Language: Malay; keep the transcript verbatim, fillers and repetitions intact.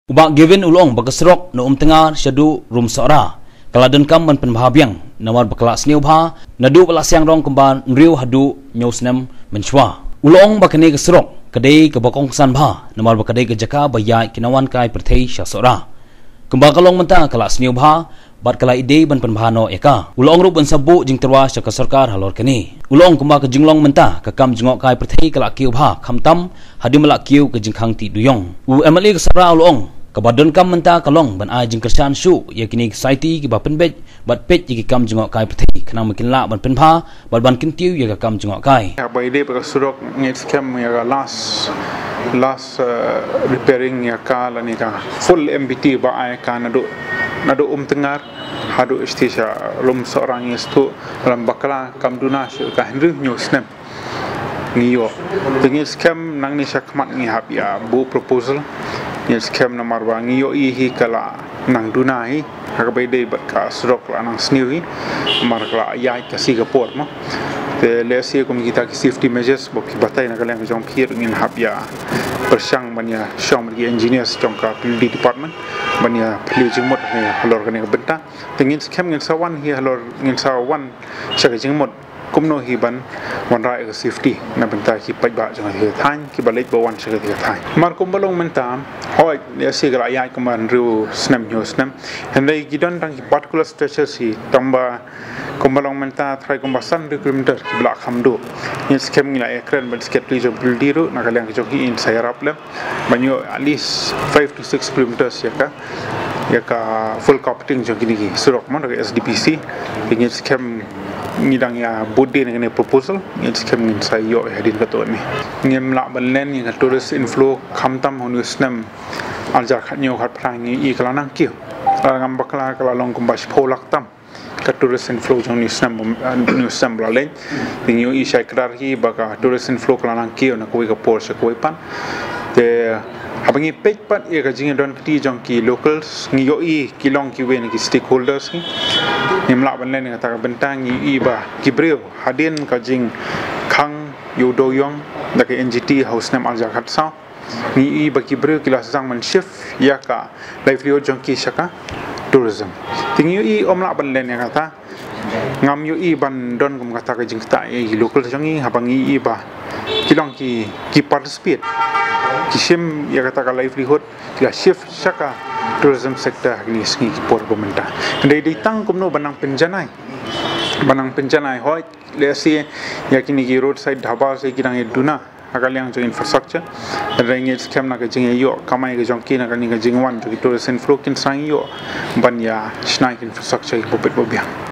Ubak given ulong bagasrok na umtengar syadu rum sora. Kaladan kam man penbahabiang nawar bakelak sniu bha nadu balasyang rong kemban nriu hadu nyosnem menchwa. Ulong bakane gasrok kadai kebakong san bha nawar bakadai kejaka bayai kinawan kai perthei syasora. Kembang kalong mentang kelak sniu bha bat kala ide ban penbahano eka. Ulong ru ban sabu jing terwa syaka sarkar halor kini. Ulong kembang kejinglong mentah kakam jingok kai perthei kelak kiu bha khamtam hadi melak kiu kejingkhang ti duyong. U emali kesara ulong kabadon kam mentah kalong ban ai jing kersan su ya kini society ki ba penbej bat pej ki kam jingok kai perthei kenang makin la ban penbha bat ban kintiu ya kam jingok kai. Ya ba ide ba surok ngit scam ya last last uh, repairing ya ka la ni ka full M B T ba ai ka nadu nadu um tengar hadu istisha lum seorang istu dalam bakala kam duna ka henry nyosnem ngiyo dengan scam nang ni sakmat ni hab ya bu proposal ni scam nomor ba ngiyo ihi kala nang duna hi hakabai dei bat ka surok la nang sniwi mar kala yai ka Singapore ma te lesi kum kita ki safety measures bo ki batai na kala jong phir ngin hab ya persang banya shom di engineers jongka di department banya pli jingmot ni halor kane benta tengin scam ngin sawan hi halor ngin sawan saka jingmot kumno hi ban wan rai ka safety na benta ki pajba jong hi thain ki balai bo wan saka ki thain mar kum balong menta hoi lesi kala yai kuman ru snam nyo snam hendai gidon tang ki particular stretches hi tamba kumbalong menta try kumbasan kilometer ki blak khamdu ni scam ngila ekran ban sket li jo bildiru na kalyang jo ki in sayarap le banyo at least five to six kilometers ya ka ya ka full carpeting jo kini ki surok mon S D P C ni scam ngidang ya bodi ni proposal ni scam ngin sayo hadin ka to ni ngem la ban len ni tourist inflow khamtam honu snam aljar khatnyo khat prangi i kala nang ki ngam bakla kala long kumbash pholak tam ka tourist inflow jong ni snam ni snam la len tinyo i shai krar hi baka tourist inflow kala nang ki na koi ka por sa koi pan te habangi pej pat e ka jing don ti jong ki locals ngi yo i ki long ki wen ki stakeholders ki nimla ban len ta ka bentang i ba ki breu hadin ka jing khang yo do yong da ka N G T house nam alja khat sa ni i ba ki breu ki la sang man shift ya ka livelihood jong ki shaka tourism ting yo i omla ban len ya kata ngam yo i ban don kum kata ka jing ta i local jong i habangi i ba ki long ki ki participate kisim ya kata ka livelihood ya shift shaka tourism sector ni sngi por pemerintah ndai dei tang kumno banang penjanai banang penjanai hoi lesi yakini ki roadside dhaba se kirang eduna akalyang jo infrastructure rengit scam na ka jing yo kamai ka jong kina ka ni ka jing wan jo tourism flow kin sang yo ban ya snai infrastructure ko pet bobiang